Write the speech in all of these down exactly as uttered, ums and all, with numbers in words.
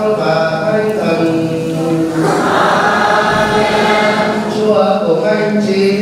và Thánh Thần. Chúa cùng anh chị.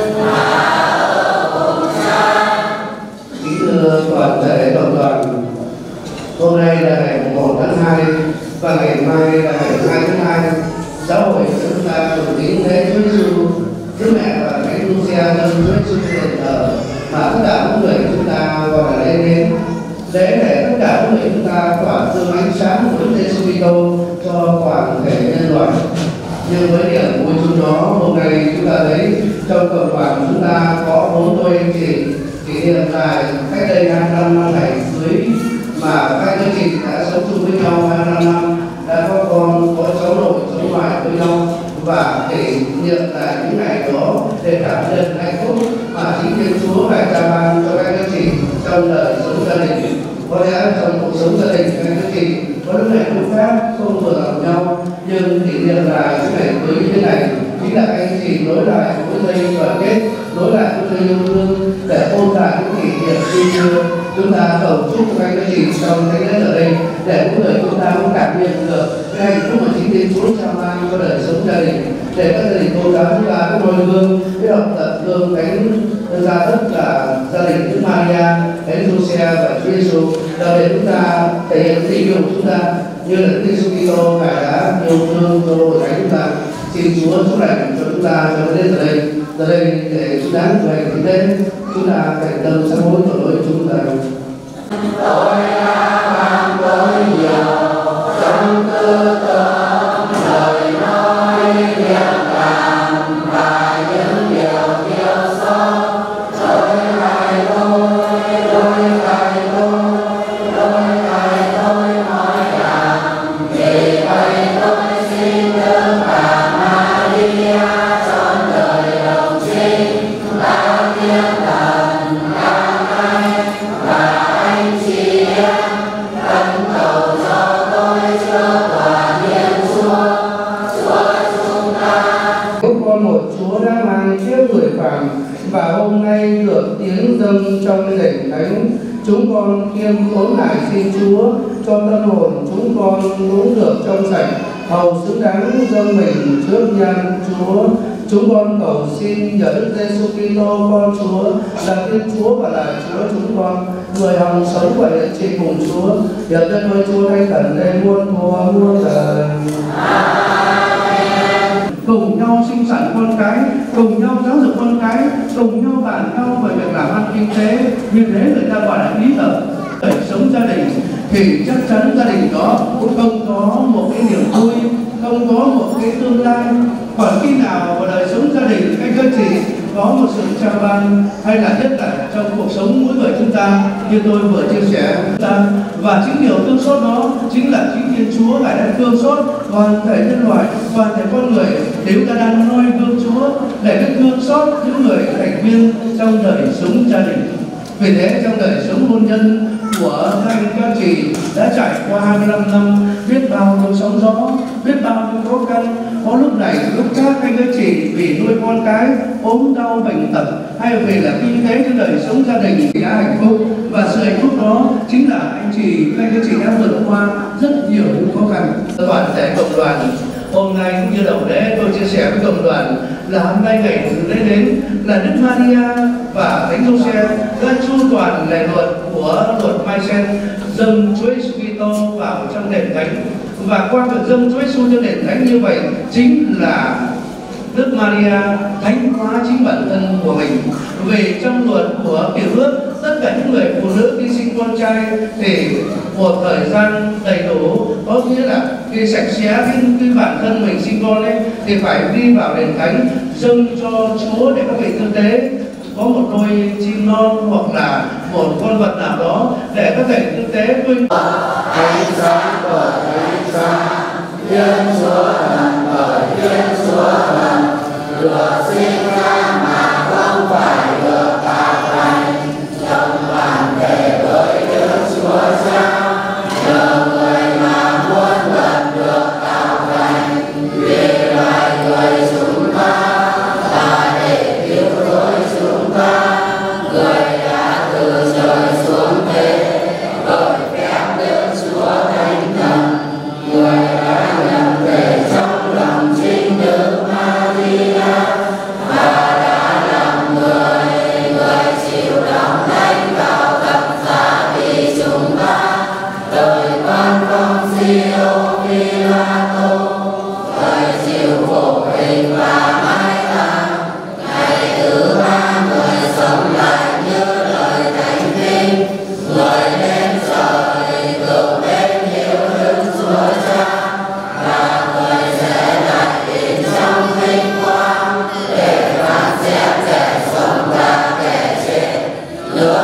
Kính thưa toàn thể cộng đoàn, hôm nay là ngày một tháng hai và ngày mai là ngày hai tháng hai. Giáo hội chúng ta cùng kính lễ Chúa Giêsu, Đức Mẹ và Thánh Lucia dâng Chúa Giêsu đền thờ mà tất cả những người chúng ta gọi là lên đến lễ để tất cả những người chúng ta tỏa dương ánh sáng của Đức Giêsu Kitô cho toàn thể nhân loại. Nhưng với niềm vui chung đó, hôm nay chúng ta thấy trong cộng đoàn chúng ta có bốn đôi anh chị kỷ niệm lại cách đây hai mươi lăm năm ngày cưới mà các anh chị đã sống chung với nhau hai mươi lăm năm, đã có con, có cháu nội, cháu ngoại với nhau và kỷ niệm lại những ngày đó để cảm nhận hạnh phúc mà chính Thiên Chúa ngài trao ban cho các anh chị trong đời sống gia đình. Có lẽ trong cuộc sống gia đình các anh chị có những ngày lúc khác không vừa lòng nhau, nhưng kỷ niệm lại những ngày cưới như thế này chính là các anh chị nối lại mối dây đoàn kết, nối lại mối dây yêu thương để ôn lại những kỷ niệm xưa xưa. Chúng ta cầu chúc các anh chị trong thánh lễ ở đây để mỗi người chúng ta cũng cảm nhận được cái hạnh phúc mà chính Thiên Chúa trao ban cho đời sống gia đình, để các gia đình cô giáo chúng ta cũng noi gương cái học tập gương thánh ra tất cả gia đình Đức Maria, Thánh Lucia và Chúa Giêsu, để chúng ta thể hiện tình yêu của chúng ta như là Đức Giêsu Kitô ngài đã yêu thương cho hội thánh chúng ta. Xin Chúa chúc lành cho chúng ta trong đến giờ đây, giờ đây để chúng ta về thì đến chúng ta thành tâm sám hối tội lỗi chúng ta. Tôi đã mang tội nhiều trong tư tưởng, lời nói, việc làm và những điều thiếu sót. Tôi cải tôi, tôi cải tôi, tôi cải tôi mọi làm. Vì vậy tôi xin Đức Bà Maria trong đời đồng trinh, ban thiên thần, ban anh và anh chị em, khẩn cầu cho tôi chưa tỏa niệm Chúa, Chúa chúng ta. Con một Chúa đã mang kiếp người phàm và hôm nay được tiếng dâng trong đền thánh, chúng con khiêm khốn lại xin Chúa cho tâm hồn chúng con cũng được trong sạch, hầu xứng đáng dâng mình trước nhan Chúa. Chúng con cầu xin nhờ Đức Giêsu Kitô con Chúa là Thiên Chúa và là Chúa chúng con, người hằng sống và hiện trị cùng Chúa, được dân với Chúa Thánh Thần lên muôn thuở muôn đời. Cùng nhau sinh sản con cái, cùng nhau giáo dục con cái, cùng nhau bàn nhau về việc làm ăn kinh tế, như thế người ta gọi là ý hợp đời sống gia đình, thì chắc chắn gia đình đó cũng không có một cái niềm vui, không có một cái tương lai. Còn khi nào vào đời sống gia đình các anh chị có một sự trao ban, hay là nhất là trong cuộc sống mỗi người chúng ta như tôi vừa chia sẻ ta, và chính điều thương xót đó chính là chính Thiên Chúa ngài đang thương xót toàn thể nhân loại, toàn thể con người, để chúng ta đang noi gương Chúa để được thương xót những người thành viên trong đời sống gia đình. Vì thế trong đời sống hôn nhân của các anh các chị đã trải qua hai mươi lăm năm, biết bao nhiêu sóng gió, biết bao nhiêu khó khăn. Có lúc này lúc khác anh các chị vì nuôi con cái ốm đau bệnh tật, hay vì là kinh tế trong đời sống gia đình thì đã hạnh phúc, và sự hạnh phúc đó chính là anh chị anh các chị đã vượt qua rất nhiều những khó khăn. Toàn thể cộng đoàn hôm nay cũng như đầu lễ tôi chia sẻ với cộng đoàn là hôm nay ngày lễ đến là Đức Maria và Thánh Lucia đã chu toàn lề luật của luật Mai-sen dâng Chúa Giêsu Kitô vào trong đền thánh, và qua việc dâng Chúa Giêsu cho đền thánh như vậy chính là Đức Maria thánh hóa chính bản thân của mình. Vì trong luật của Cựu Ước, tất cả những người phụ nữ khi sinh con trai thì một thời gian đầy đủ, có nghĩa là khi sạch sẽ cái, cái bản thân mình sinh con ấy thì phải đi vào đền thánh dâng cho Chúa để các vị tư tế có một đôi chim non hoặc là một con vật nào đó để có thể tư tế vinh. Thánh sáng bởi thánh sáng, Thiên Chúa thần bởi Thiên Chúa thần, được sinh ra mà không phải được tạo thành, trong bản thể với Đức Chúa Cha, nhờ người mà muôn lần được tạo thành, vì loài người chúng ta và để cứu rỗi chúng ta, người đã từ trời xuống thế, bởi phép Đức Chúa Thánh Thần, người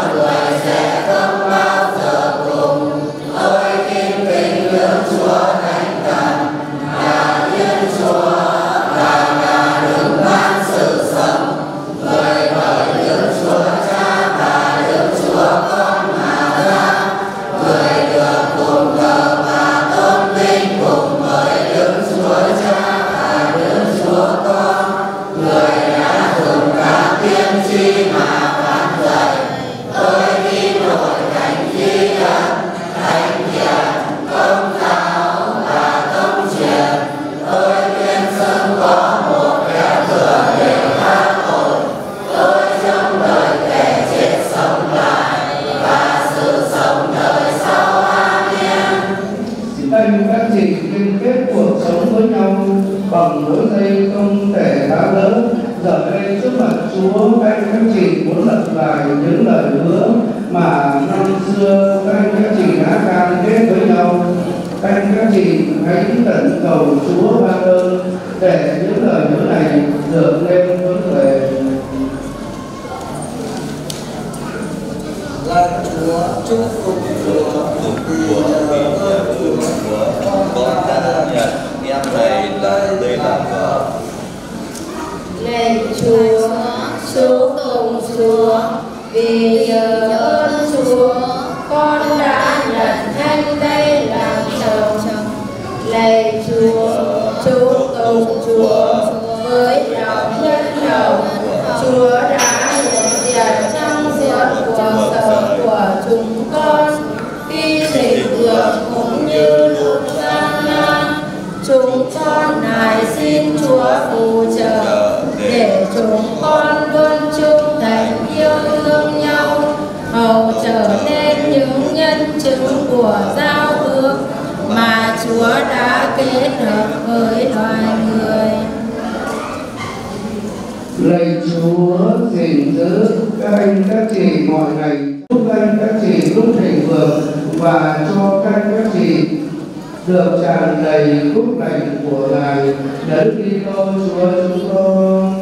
bằng mỗi giây không thể phá vỡ. Giờ đây trước mặt Chúa, các anh các chị muốn lặp lại những lời hứa mà năm xưa các anh các chị đã cam kết với nhau. Các anh các chị hãy tận cầu Chúa ban ơn để những lời hứa này được lên hướng về. Lạy Chúa, chúc phúc Chúa, vì nhờ ơn Chúa, con đã nhận em này là lấy làm vợ. Lạy Chúa, chúc tụng Chúa, vì nhờ ơn Chúa, con đã nhận anh đây làm chồng. Lạy Chúa, chúc tụng Chúa, với lòng nhân hậu, Chúa đã hiện diện trong suốt cuộc sống của chúng con. Khi dịch vượt cũng như lúc gian nan, chúng con nài xin Chúa phù trợ để chúng con luôn trung thành yêu thương nhau, hầu trở nên những nhân chứng của giao ước mà Chúa đã kết hợp với loài người. Lạy Chúa, gìn giữ các anh các chị mọi ngày, giúp các anh các chị lúc thịnh vượng và cho các anh các chị được tràn đầy phúc lành của Ngài. Đấng Kitô Chúa chúng con.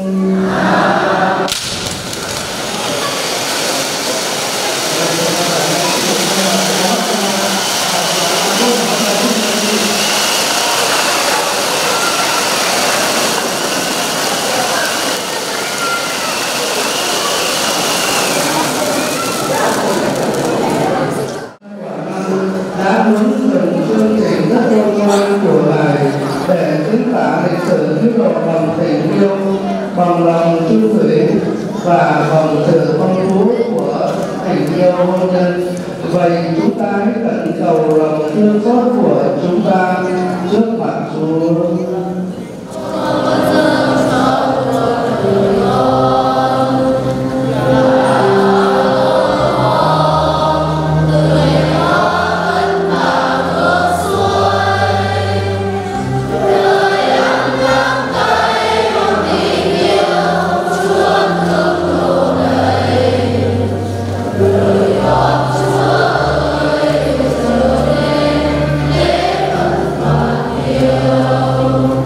Đã muốn dùng chương trình rất công ngoan của Ngài để diễn tả lịch sử tiết lộ bằng tình yêu, bằng lòng trung thủy và bằng sự phong phú của tình yêu hôn nhân. Vậy chúng ta hãy tận cầu lòng thương xót của chúng ta trước mặt Chúa. Oh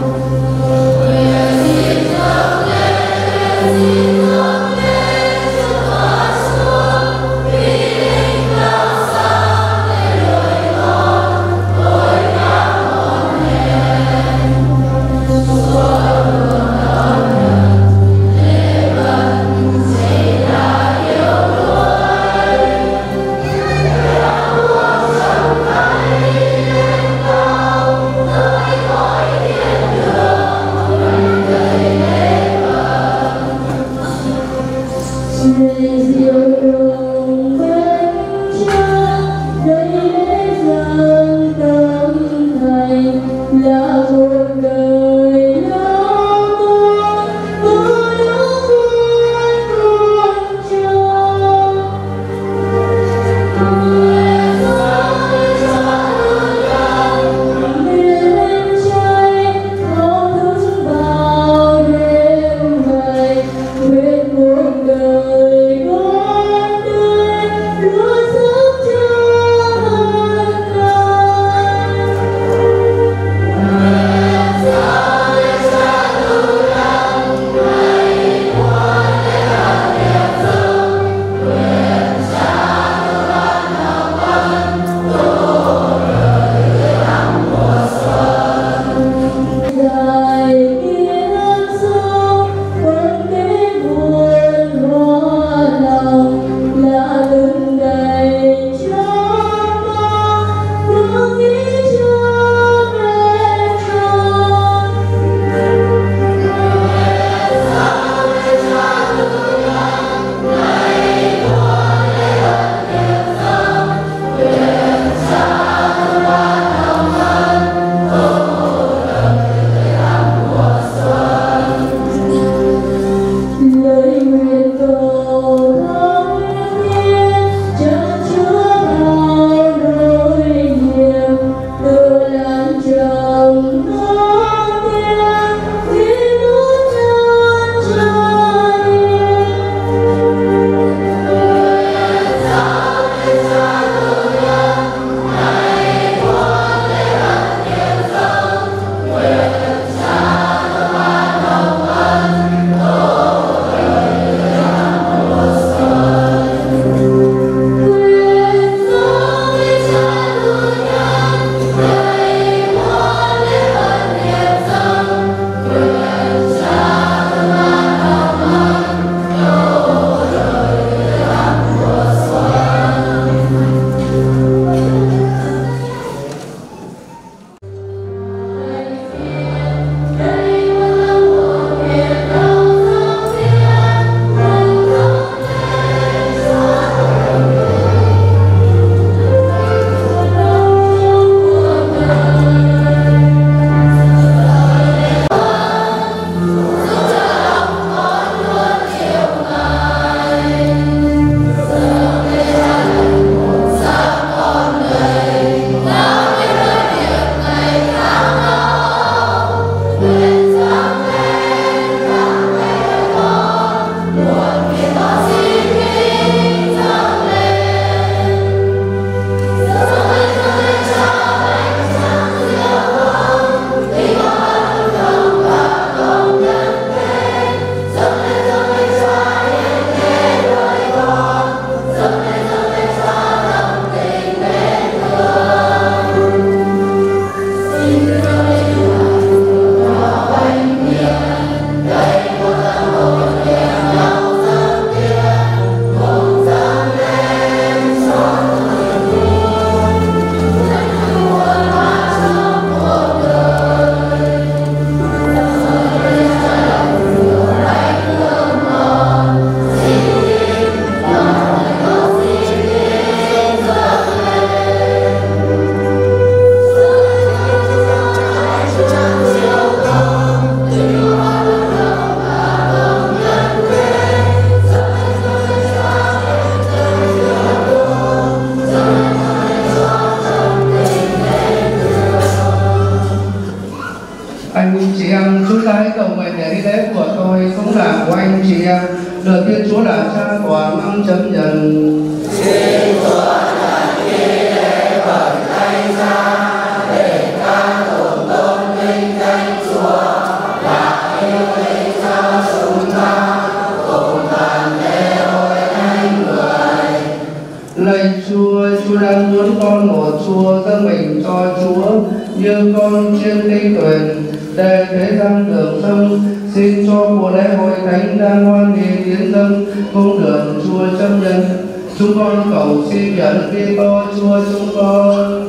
cầu nguyện để đi lễ của tôi cũng là của anh chị em, được Thiên Chúa là Cha toàn năng chấp nhận. Xin Chúa là đi lễ bởi Thánh Giá để ca tụng tôn vinh Thánh Chúa và yêu thích cho chúng ta cùng toàn thể hội thánh người. Lạy Chúa, Chúa đang muốn con một Chúa dâng mình cho Chúa như con chiên tinh tuyền để thế gian được dâng. Xin cho của lễ hội thánh đang hoan hỷ tiến dâng cũng được Chúa chấp nhận. Chúng con cầu xin nhận Kitô Chúa chúng con.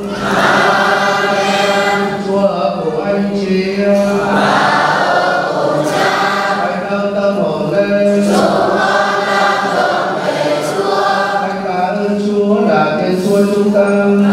Amen. Chúa ở cùng anh chị em. Hãy nâng tâm hồn lên. Hãy tạ ơn Chúa là Thiên Chúa chúng ta.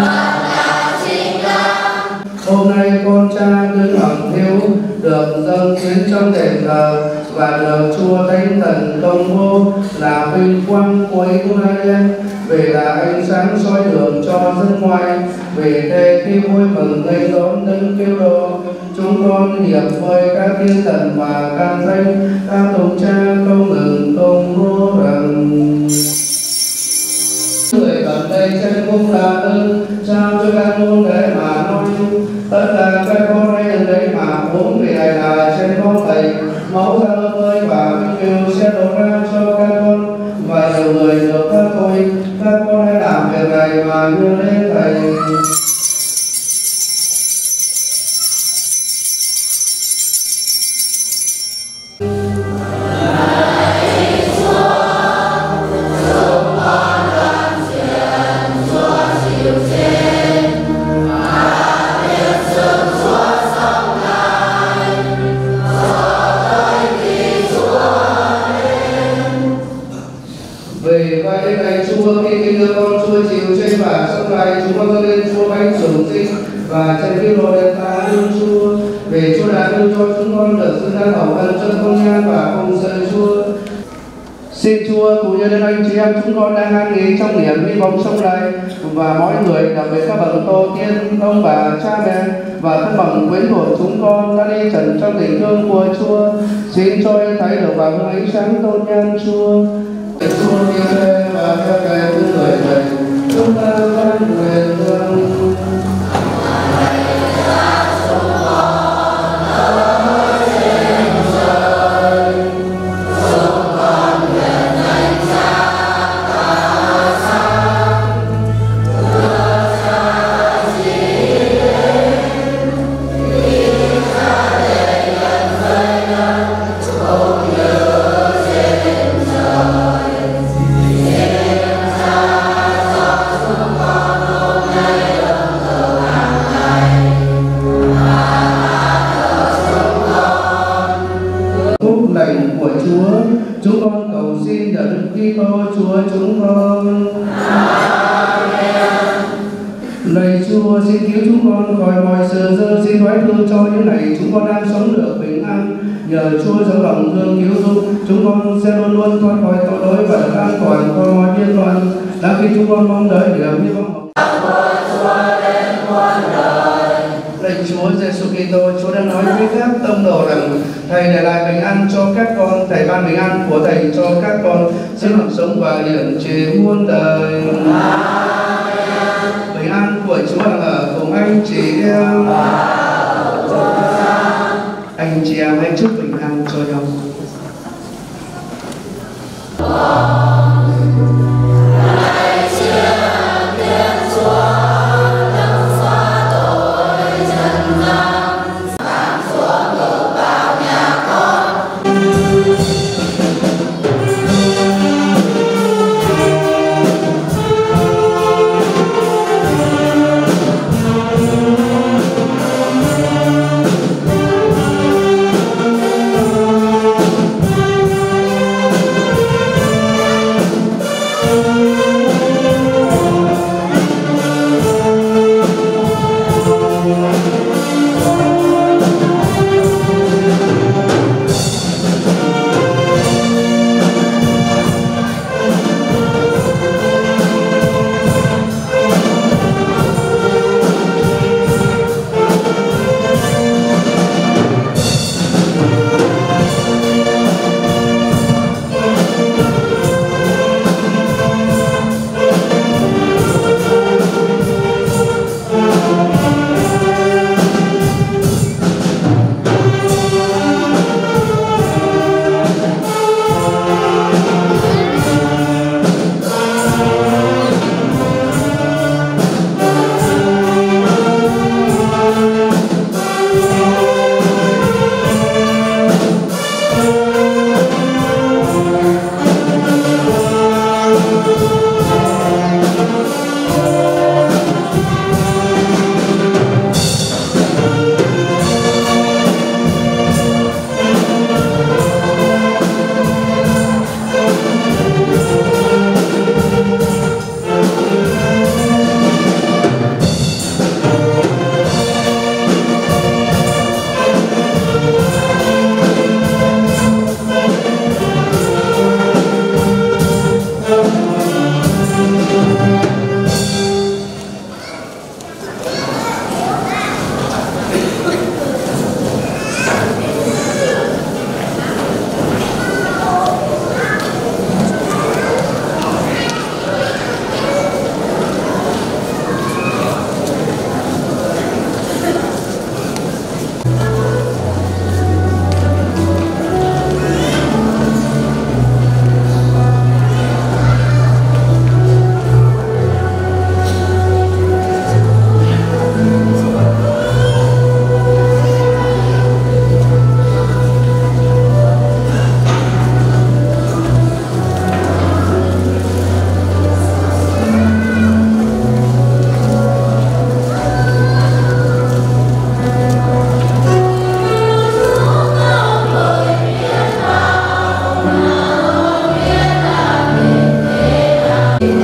Hôm nay con cha Đức Hằng Hiếu được dâng hiến trong đền thờ và được Chúa Thánh Thần công bố là vinh quang của Israel, vì là ánh sáng soi đường cho dân ngoại. Vì thế khi vui mừng nghênh đón Đấng Kitô, chúng con hiệp với các thiên thần và ca thánh ca tụng cha không ngừng công bố rằng: người gần đây trên cung là ơn trao cho các môn để mà nói tất cả các con hãy nhận đấy mà bốn vị này là trên con thầy máu ra ơi và vinh kiều sẽ đổ ra cho các con và nhiều người được các tôi các con hãy làm việc này mà như lên thầy. Vì vậy này Chúa, khi kính đưa con Chúa chịu trên và sông này, chúng con dâng lên Chúa bánh sủng sinh và chân cái đồ đền ta lương Chúa. Vì Chúa đã đưa cho chúng con được sự đang hậu ân cho công nhan và cùng sự Chúa. Xin Chúa cũng như đến anh chị em chúng con đang an nghỉ trong niềm hy vọng sống lại, và mỗi người đặc biệt các bậc tổ tiên, ông bà, cha mẹ và thân bằng quyến thuộc chúng con đã đi trần trong tình thương của Chúa. Xin cho thấy được vào hương ánh sáng tôn nhan Chúa. Chúa như thế và theo ngày thứ người này, chúng ta phát nguyện rằng của Chúa. Chúng con cầu xin nhờ Đức Kitô Chúa chúng con. Amen. Lạy Chúa, xin cứu chúng con khỏi mọi sự dơ, xin thoái thương cho những ngày chúng con đang sống được bình an. Nhờ Chúa dấu lòng thương cứu giúp, chúng con sẽ luôn luôn thoát khỏi tội lỗi và được an toàn qua mọi biên loạn. Đã khi chúng con mong đợi niềm hy vọng lạy Chúa Giêsu Kitô, Chúa đã nói với các tông đồ rằng Thầy để lại bình an cho các con, Thầy ban bình an của Thầy cho các con, xin hằng sống và hiển trị muôn đời. Amen. Bình an của Chúa là ở cùng anh chị em. Anh chị em hãy chúc bình an cho nhau.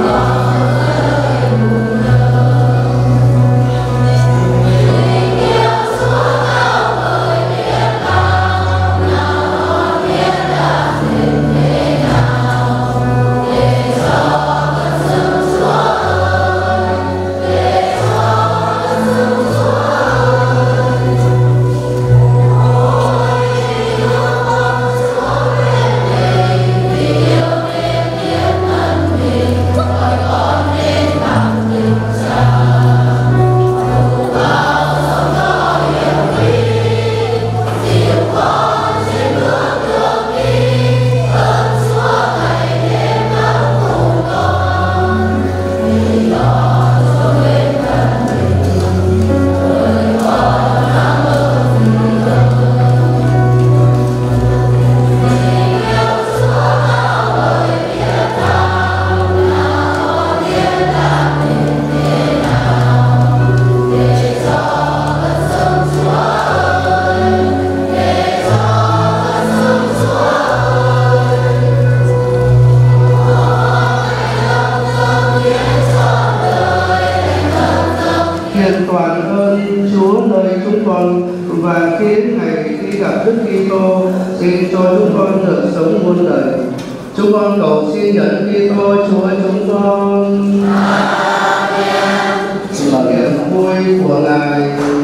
Nguyện toàn ơn Chúa nơi chúng con và khiến ngày khi gặp Đức Kitô xin cho chúng con được sống muôn đời. Chúng con cầu xin nhận Kitô Chúa chúng con. Amen. Xin bảo niệm vui của Ngài.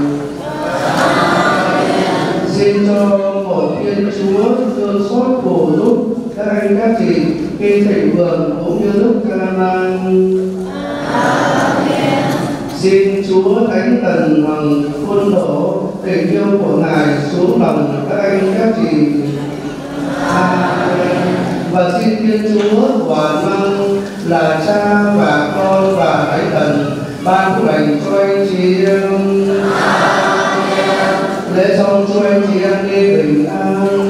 Amen. Xin cho một Thiên Chúa thương xót bổ giúp các anh các chị khi thịnh vượng cũng như lúc can nan. Xin Chúa Thánh Thần Hoàng khuôn đổ tình yêu của Ngài xuống lòng các anh các chị. Amen. Và xin Thiên Chúa Toàn Năng là Cha và Con và Thánh Thần ban phúc lành cho anh chị em. Amen. Lễ xong cho anh chị em đi bình an.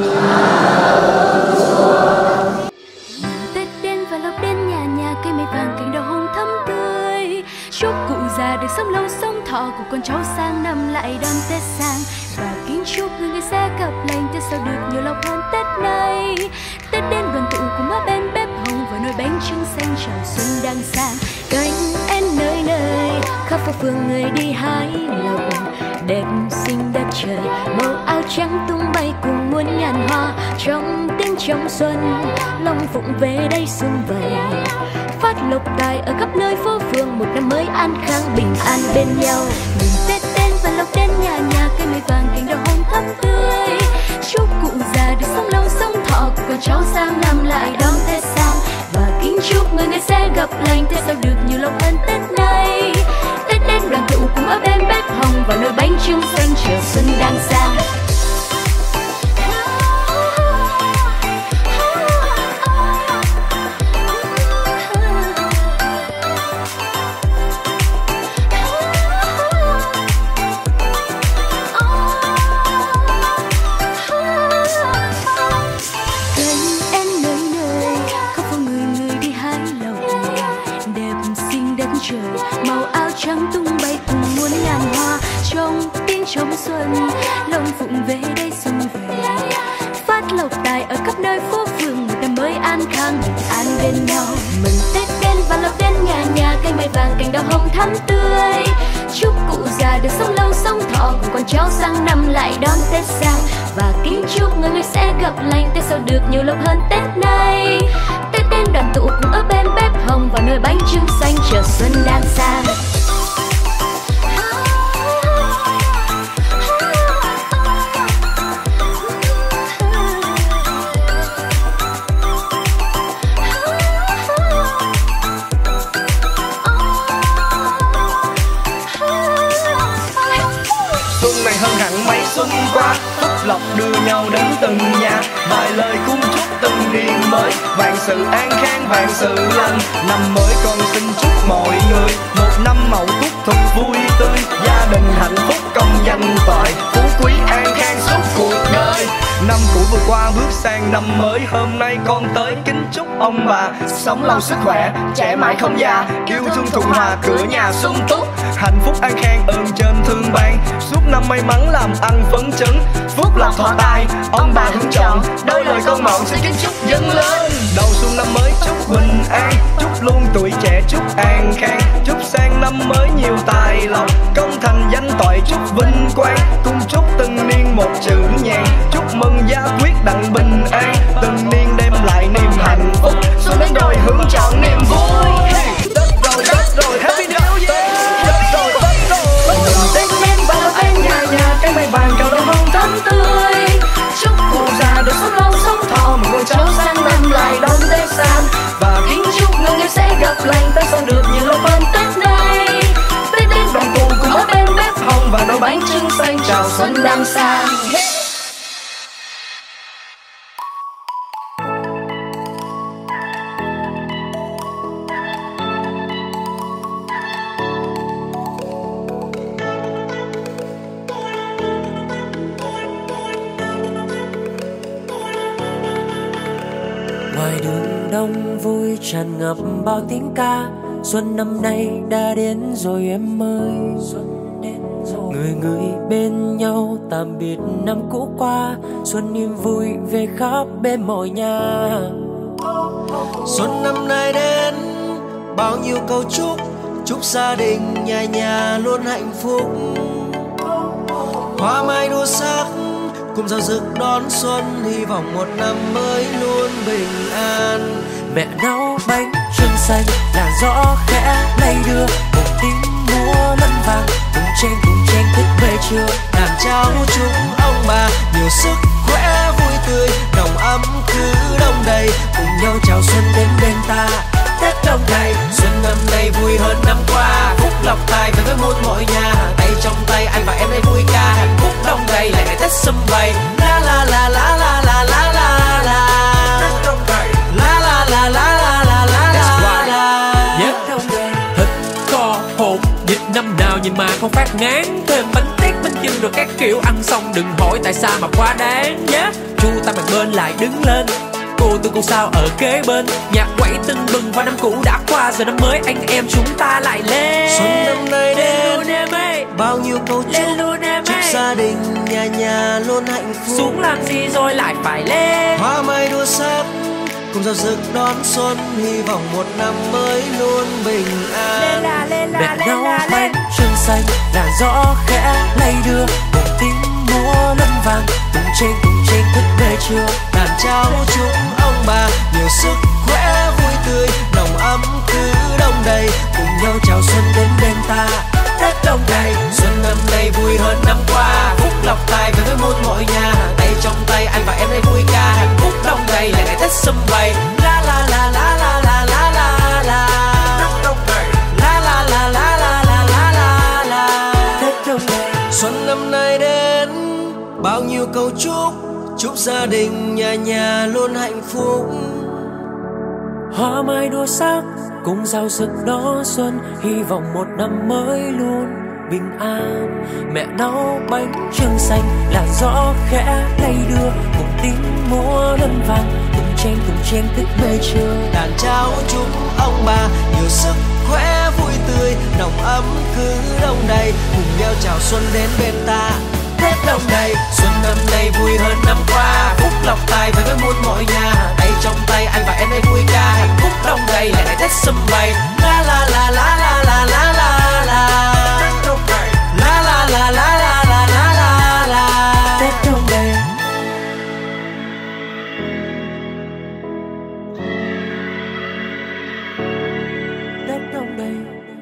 Tết đến và lộc đến nhà nhà cây mây vàng cành đào hồng thắm tươi. Chúc cụ già được sống lâu sống thọ, của con cháu sang năm lại đón Tết sang. Và kính chúc người người sẽ gặp lành, Tết sau được nhiều lộc hơn Tết này. Tết đến đoàn tụ cùng má bên bếp hồng và nồi bánh trưng xanh chào xuân đang sang. Cánh én nơi nơi khắp phố phường người đi hái lộc, đẹp xinh đất trời màu áo trắng tung bay cùng muôn ngàn hoa. Trong tiếng trong xuân long phụng về đây xuân vầy, phát lộc tài ở khắp nơi phố phường, một năm mới an khang bình an bên nhau. Mừng Tết đến và lộc đến nhà nhà cây mây vàng cành đào hồng thắm tươi. Chúc cụ già được sống lâu sống thọ, của con cháu sang năm lại đón Tết sang. Và kính chúc người người sẽ gặp lành, Tết sau được nhiều lộc hơn Tết này. Tết đến đoàn tụ cùng ở bên bếp hồng và nồi bánh trưng xanh chờ xuân đang sang. Màu áo trắng tung bay cùng muôn ngàn hoa. Trong tiếng trống xuân long phụng về đây xuân về, phát lộc tài ở khắp nơi phố phường, một năm mới an khang bình an bên nhau. Mừng Tết đến và lộc đến nhà nhà cây mây vàng cành đào hồng thắm tươi. Chúc cụ già được sống lâu sống thọ, cùng con cháu sang năm lại đón Tết sang. Và kính chúc người người sẽ gặp lành, Tết sau được nhiều lộc hơn Tết này. Tết đến đoàn tụ cùng ở bên bếp hồng và nồi bánh trưng xanh chờ xuân đang sang. Xuân này hơn hẳn mấy xuân qua, phúc lộc đưa nhau đến từng nhà. Vài lời cung chúc từng niềm mới, vạn sự an khang vạn sự lành. Năm mới con xin chúc mọi người một năm mậu tuất thật vui tươi, gia đình hạnh phúc công danh toại, phú quý an khang suốt cuộc đời. Năm cũ vừa qua bước sang mừng năm mới hôm nay con tới kính chúc ông bà sống lâu sức khỏe, trẻ mãi không già, yêu thương thuận hòa, cửa nhà sung túc, hạnh phúc an khang ơn trên thương ban, suốt năm may mắn làm ăn phấn chấn, phúc lộc thọ tài ông bà hưởng trọn, đôi lời con mọn xin kính chúc dâng lên. Đầu xuân năm mới chúc bình an, chúc luôn tuổi trẻ chúc an khang, chúc sang năm mới nhiều tài lộc, công thành danh toại chúc vinh quang, cùng chúc từng niên một chữ nhàn, chúc mừng gia quyết đặng bình an, từng niên đem lại niềm hạnh phúc, xuân đến rồi hưởng trọn niềm vui. Hey, Tết rồi Tết rồi Happy New Year, Tết rồi Tết rồi. Tết đến bao anh nhà nhà cái mây vàng cao đầu hồng thắm tươi, chúc cụ già được sống lâu sống thọ, một con cháu sang năm lại đón Tết sang, và kính chúc người người sẽ gặp lành, Tết sang được nhiều lâu hơn Tết này. Tết đến đoàn tụ cùng ở bên bếp hồng và nồi bánh trưng xanh chào xuân đang sang. Ngoài đường đông vui tràn ngập bao tiếng ca, xuân năm nay đã đến rồi em ơi. Người người bên nhau tạm biệt năm cũ qua, xuân niềm vui về khắp bên mọi nhà. Xuân năm nay đến bao nhiêu câu chúc, chúc gia đình nhà nhà luôn hạnh phúc. Hoa mai đua sắc cùng giao rực đón xuân, hy vọng một năm mới luôn bình an. Mẹ nấu bánh trưng xanh, làn gió khẽ lay đưa, cùng tiếng múa lân vàng, cùng chen cùng chen thức về trưa. Làm cháu chúc ông bà nhiều sức khỏe vui tươi, nồng ấm cứ đông đầy, cùng nhau chào xuân đến bên ta. Tết đông đầy, xuân năm nay vui hơn năm qua, phúc lộc tài về với muôn mọi nhà, tay trong tay anh và em đây vui ca, hạnh phúc đông đầy lại ngày Tết sum vầy. La la la la la la la la la. Tết đông đầy. La la la la la la la la la. Tết đông đầy. Thịt kho hột vịt năm nào nhìn mà không phát ngán, thêm bánh tét bánh chưng rồi các kiểu, ăn xong đừng hỏi tại sao mà quá đáng nhé. Chu ta mặt bên lại đứng lên, cô tôi cô sao ở kế bên, nhạc quẩy tưng bừng và năm cũ đã qua, giờ năm mới anh em chúng ta lại lên. Xuân năm nay đến bao nhiêu câu chúc, chúc gia đình nhà nhà luôn hạnh phúc. Xuống làm gì rồi lại phải lên, hoa mai đua sắc cùng giao rực đón xuân, hy vọng một năm mới luôn bình an. Lên là, lên là, mẹ nấu bánh trưng xanh, làn gió khẽ lay đưa, cùng tiếng múa lân vàng, cùng chen cùng chen thức về trưa. Đàn cháu chúc ông bà nhiều sức khỏe vui tươi, nồng ấm cứ đông đầy, cùng nhau chào xuân đến bên ta. Tết đông đầy, xuân năm nay vui hơn năm qua, phúc lộc tài về với muôn mọi nhà, tay trong tay anh và em đây vui ca, hạnh phúc đông đầy là ngày Tết sum vầy. La la la la la la la la la. Tết đông đầy. La la la la la la la la la. Tết đông đầy. Xuân năm nay đến bao nhiêu câu chúc, chúc gia đình nhà nhà luôn hạnh phúc. Hoa mai đua sắc cùng giao rực đón xuân, hy vọng một năm mới luôn bình an. Mẹ nấu bánh trưng xanh, làn gió khẽ lay đưa, cùng tiếng múa lân vàng, cùng chen cùng chen thức về trưa. Đàn cháu chúc ông bà nhiều sức khỏe vui tươi, nồng ấm cứ đông đầy, cùng nhau chào xuân đến bên ta. Tết đông đầy, xuân năm nay vui hơn năm qua, phúc lộc tài về với muôn mọi nhà, tay trong tay anh và em đây vui ca, hạnh phúc đông đầy là ngày Tết sum vầy. La la la la la la la la la. Tết đông đầy. La la la la la la la la la. Tết đông đầy. Tết đông đầy.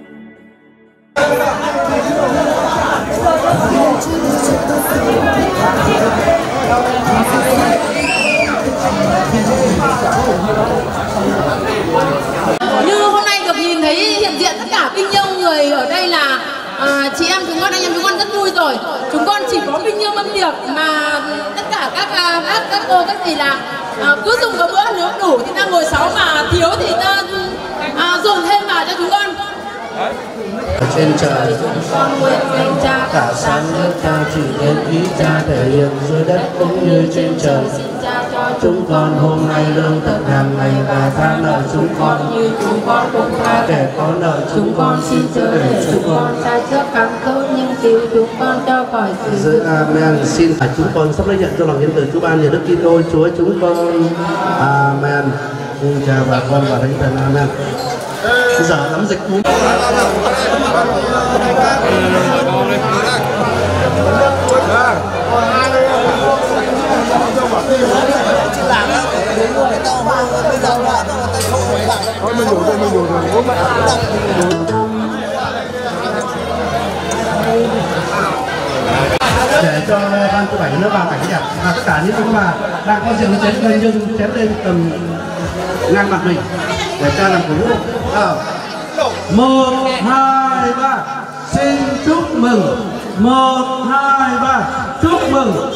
Như hôm nay được nhìn thấy hiện diện tất cả binh nhiêu người ở đây là à, chị em chúng con, anh em chúng con rất vui rồi. Chúng con chỉ có binh nhiêu mâm tiệc mà tất cả các các các cô các dì là à, cứ dùng một bữa, nếu đủ thì ta ngồi sáu, mà thiếu thì ta à, dùng thêm vào cho chúng con. Ở trên trời Con nguyện danh cha cả sáng nước ta chỉ nên ý cha thể hiện dưới đất cũng như trên trời. Xin cha cho chúng con hôm nay lương thực hàng ngày và tha nợ chúng con như chúng con cũng tha kẻ có nợ chúng con, xin chớ để chúng con sai trước càng tốt nhưng cứu chúng con cho khỏi sự. Amen. Xin phải chúng con sắp lấy nhận cho lòng nhân từ Chúa ban nhờ Đức Kitô Chúa chúng con. Amen. Xin chào bà con và thánh thần. Amen. Bây giờ nắm dịch uống. Để cho ban thứ bảy nước vào cảnh đẹp và tất cả những chúng mà đang có rượu chén lên nhưng chén lên tầm ngang mặt mình để cho làm cổ vũ. À. Một hai ba xin chúc mừng. Một hai ba chúc mừng.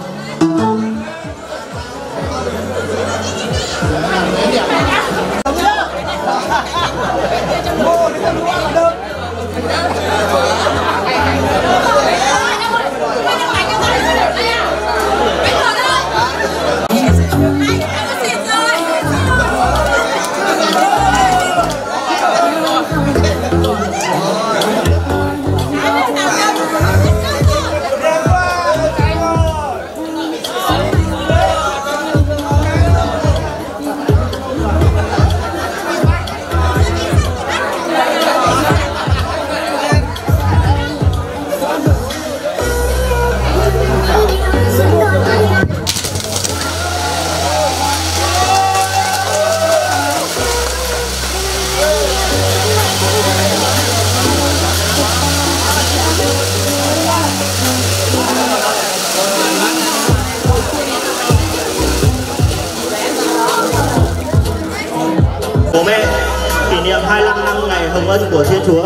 Bố mẹ, kỷ niệm hai mươi lăm năm ngày hồng ân của Thiên Chúa.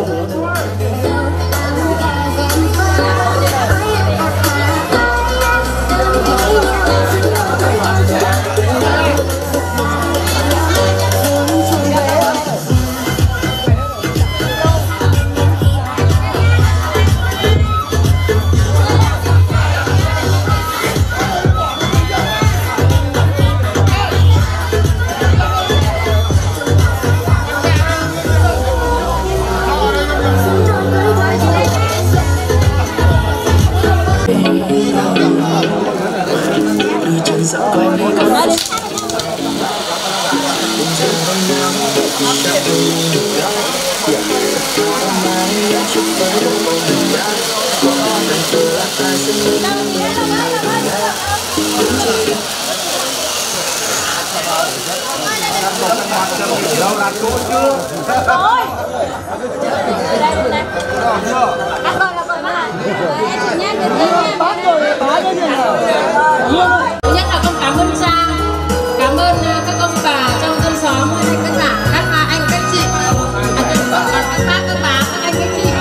Đâu đặt cô chưa? Rồi. Đây đây. Ăn rồi là rồi mà. Em nhé, đến đây nha. Có rồi, có rồi. Thứ nhất là con cảm ơn cha, cảm ơn các ông bà trong thôn xóm, tất cả các anh các chị, các bác các bà các anh các chị.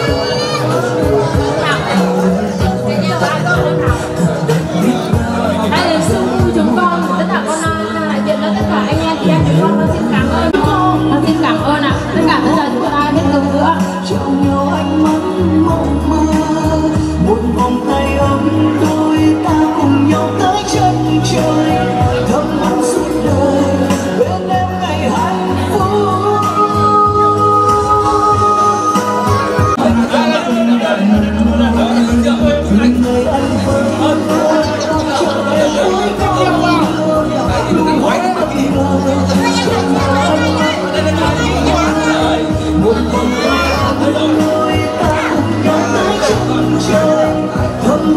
Đây là sư phụ chúng con, tất cả con đại diện tất cả anh em chị em chúng con xin cảm ơn. Con xin cảm ơn ạ. Tất cả bây giờ chúng ta hết dùng nữa. Trong nhiều ánh mắt mộng mơ, một vòng tay ấm đôi ta cùng nhau tới chân trời, thầm mong suốt đời bên em ngày hạnh phúc. Người anh vẫn trong trời cuối con một vòng tay ấm đôi ta cùng nhau tới chân trời, thầm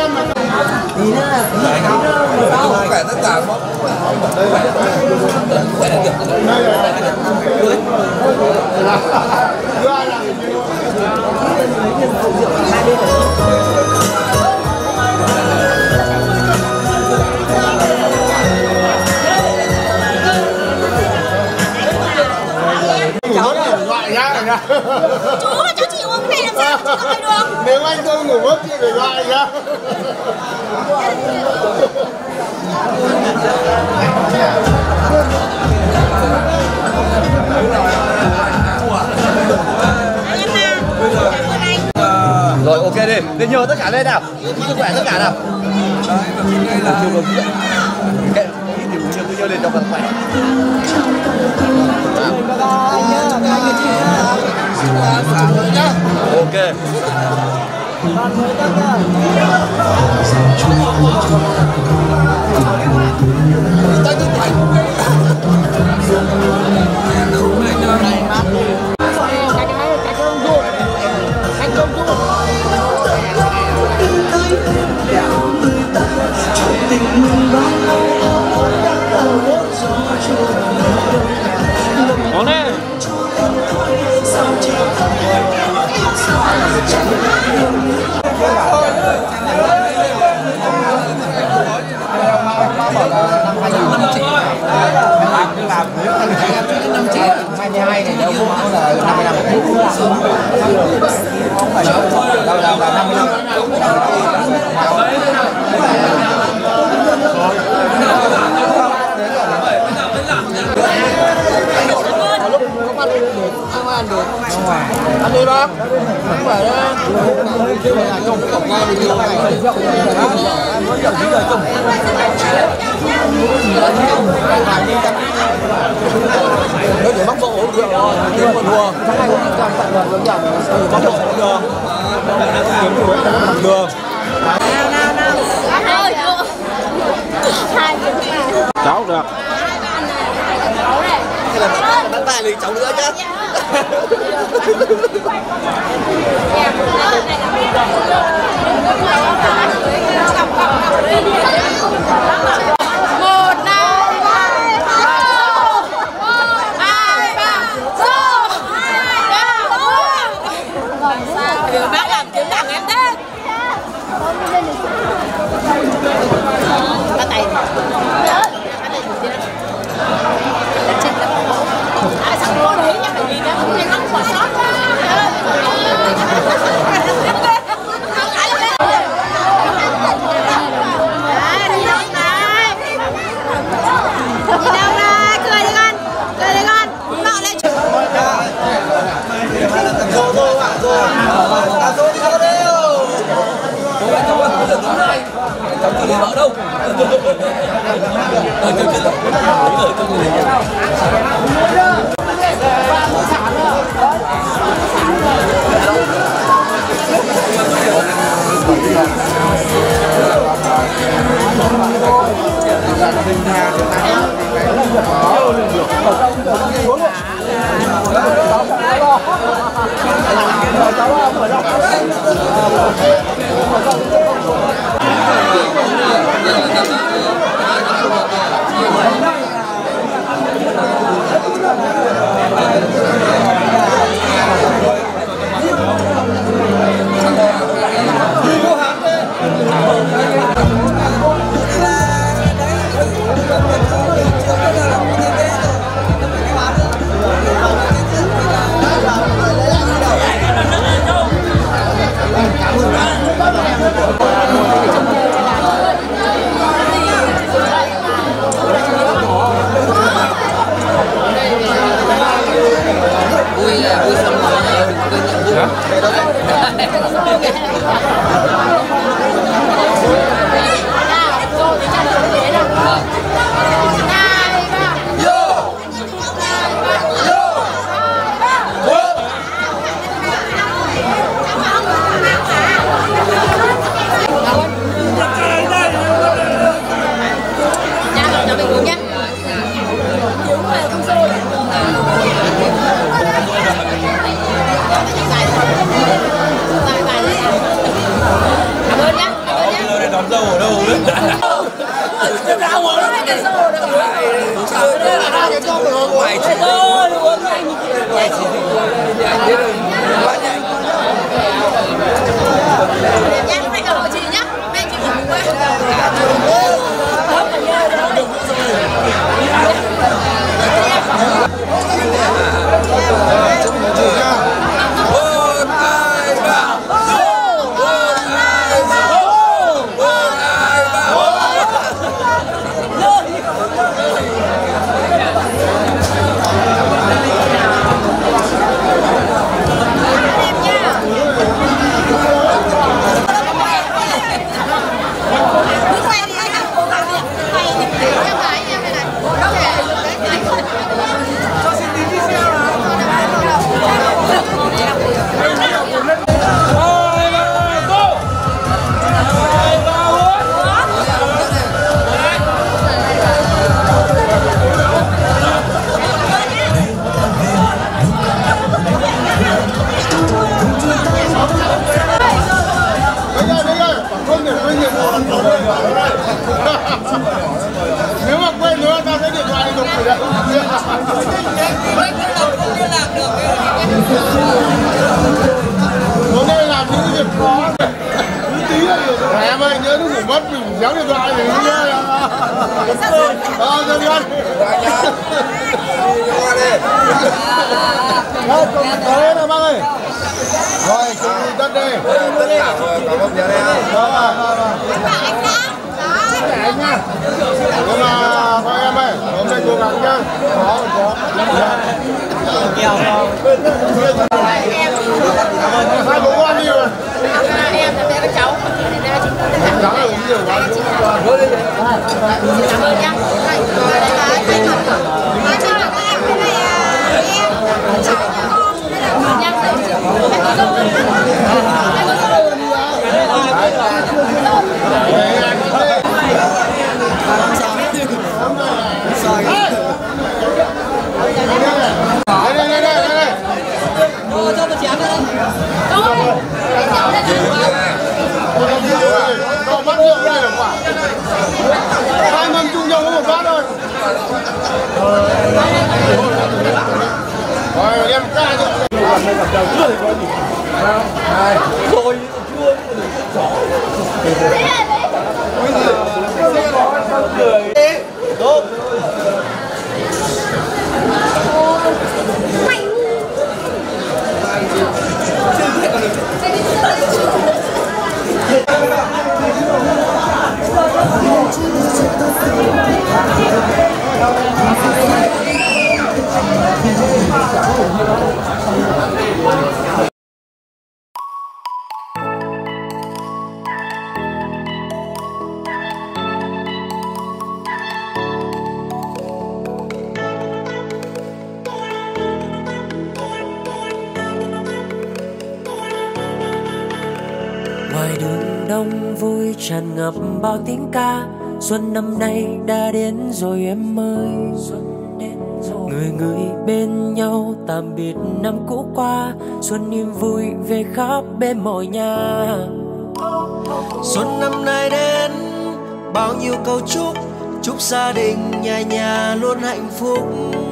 Khỏe tất cả không? Cháu này gọi ra kìa. Chú ơi, cháu chịu uống cái này làm sao chú không phải được. Nếu anh tôi ngủ mất chị phải gọi ra. Rồi ok đi, lên nhờ tất cả lên nào. Sức khỏe tất cả nào. Cái điều nhiều tôi nhớ lên cho phần khỏe. Ok. Có nè. hai mươi hai này đâu có là năm mươi lăm không phải đâu đâu đâu là năm mươi lăm. Ăn đi bác. Không phải đâu. Kêu là chồng cổng ngon thì nhiều này. Muốn chồng chính là chồng. Nếu để bóc bộ cũng được rồi. Kiếm một đùa. Tháng này cũng làm tặng đoàn hướng dòng. Bóc bộ cũng được. Kiếm đùa cũng bằng đường. Nào nào nào. Thôi chú. Hai cháu được. Hay là bắt tay liền cháu nữa chứ. Một hai ba một hai ba số hai ba bác làm kiếm đẳng em thế. Bắt tay. À, sao mua đấy nha, phải nhìn nó này nó quả sót quá. Nhìn đâu này, cười đi con, cười đi con, nọ lên. Rồi rồi ạ, rồi. À rồi đi thôi đi. Cháu ơi, cháu ơi, cháu chưa vợ đâu. Ờ, cháu chưa. Rồi, cháu Hãy subscribe cho kênh Ghiền Mì Gõ để không bỏ lỡ những video hấp dẫn. đón dâu ở đâu đấy? Tao uống hai cái dâu được. Hai cái dâu được. Mày chỉ uống anh. Mày chỉ Nhá, mày ở chị nhá. Mẹ chị ngủ quá. Nếu mà quên nữa tao sẽ điện thoại đi rồi. Hôm nay làm những việc khó này. Cứ tí là được. Em ơi nhớ lúc ngủ mất mình déo điện thoại thì nhớ. Ờ, dân dân. Thôi, có đấy nào bác ơi. Rồi, chúng đi tất đi. Tất cả rồi, có bốc giờ đây ha. Vâng, vâng, vâng. Anh nha. Nhưng mà thôi em ơi, hôm nay cố gắng nhá. Có, có. Kèo không? Hai bố con đi rồi. Em là mẹ các cháu. Cháu là uống nhiều quá. Cảm ơn nhá. Hai cháu là các em cái này em cháu con. Nhắc đấy chị. Em có dâu rồi. Em có dâu rồi. Đây đây đây đây đây. Ờ, cho một chén nữa. Thôi. Cho bát rượu đây là quả. Hai mâm chung nhau có một bát thôi. Rồi đem ca cho. Rồi chưa Tốt. Ngoài đường đông vui tràn ngập bao tiếng ca. Xuân năm nay đã đến rồi em ơi. Người người bên nhau tạm biệt năm cũ qua. Xuân niềm vui về khắp bên mọi nhà. Xuân năm nay đến bao nhiêu câu chúc. Chúc gia đình nhà nhà luôn hạnh phúc.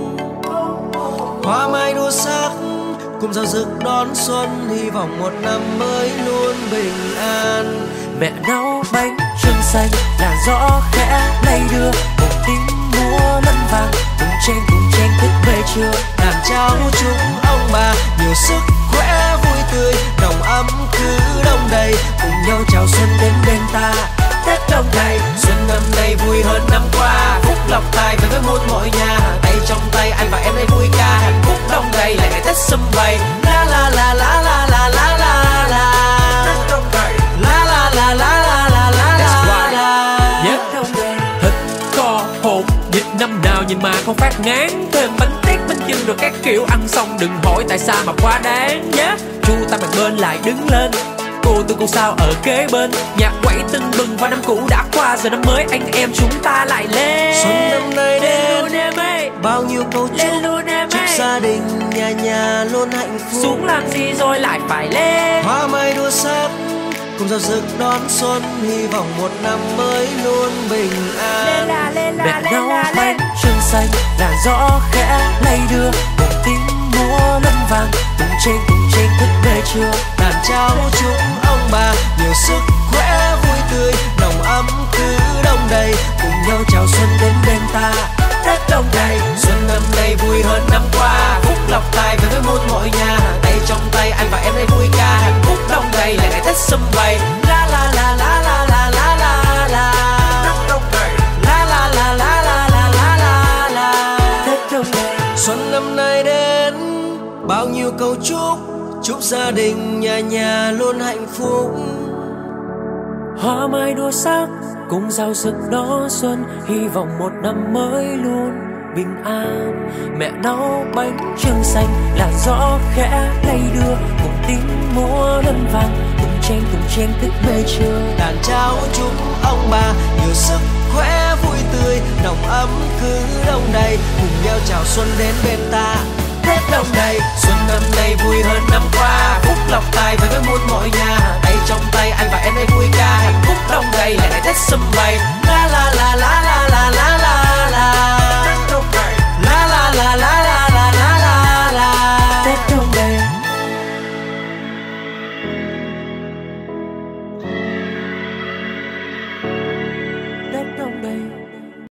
Hoa mai đua sắc cùng giao rực đón xuân. Hy vọng một năm mới luôn bình an. Mẹ nấu bánh trưng xanh, làn gió khẽ lay đưa. Một tiếng múa lân vàng, cùng chen cùng chen thức về trưa. Đàn cháu chúc ông bà nhiều sức khỏe vui tươi. Nồng ấm cứ đông đầy, cùng nhau chào xuân đến bên ta. Tết đông đầy, xuân năm nay vui hơn năm qua. Phúc lộc tài về với muôn mọi nhà. Tay trong tay anh và em đây vui ca. Hạnh phúc đông đầy lại ngày Tết sum vầy. La la la la la la la la la. Tết đông đầy. La la la la la la la la la. Tết đông đầy. Thịt kho hột vịt năm nào nhìn mà không phát ngán. Thêm bánh tét bánh chưng rồi các kiểu ăn xong đừng hỏi tại sao mà quá đáng nhé. Chu ta mặt bên lại đứng lên. Cô tôi cô sao ở kế bên. Nhạc quẩy tưng bừng và năm cũ đã qua. Giờ năm mới anh em chúng ta lại lên. Xuân năm nay đến bao nhiêu câu chúc. Chúc gia đình nhà nhà luôn hạnh phúc. Xuống làm gì rồi lại phải lên. Hoa mai đua sắc cùng giao sức đón xuân, hy vọng một năm mới luôn bình an. Mẹ nấu bánh trưng xanh, làn gió khẽ lay đưa, bông tím múa lân vàng, cùng trên cùng trên thức về trưa. Đàn cháu chúc ông bà nhiều sức khỏe vui tươi, nồng ấm cứ đông đầy, cùng nhau chào xuân đến bên ta. Tết đông đầy, xuân năm nay vui hơn năm qua, phúc lộc tài về với muôn mọi nhà, tay trong tay anh và em đây vui ca. Hạnh phúc đông đầy là ngày Tết sum vầy, la la la la la la la la la. Tết đông đầy, la la la la la la la la la. Tết đông đầy, xuân năm nay đến bao nhiêu câu chúc, chúc gia đình nhà nhà luôn hạnh phúc. Hoa mai đua sắc cùng giao sức đón xuân, hy vọng một năm mới luôn bình an. Mẹ nấu bánh trưng xanh, làn gió khẽ lay đưa, cùng tiếng múa lân vàng, cùng chen cùng chen thức mê trưa. Đàn cháu chúc ông bà nhiều sức khỏe vui tươi, nồng ấm cứ đông đầy, cùng nhau chào xuân đến bên ta. Tết đông đầy, xuân năm nay vui hơn năm qua, phúc lộc tài về với muôn mọi nhà, tay trong tay anh và em đây vui ca. Hạnh phúc đông đầy là ngày Tết sum vầy, la la la la la la la.